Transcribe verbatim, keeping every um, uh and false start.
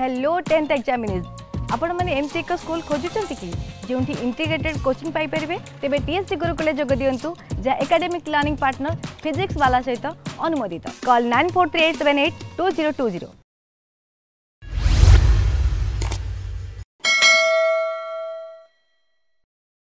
Hello tenth examinees आपण मैंने एमती एक स्कूल खोजुंट कि जो इंटीग्रेटेड कोचिंग पाई परिबे तेबे टीएससी गुरुकुल जोग दियंतु जा एकेडमिक लर्निंग पार्टनर फिजिक्स वाला सहित अनुमोदित call nine four three eight seven eight two zero two zero.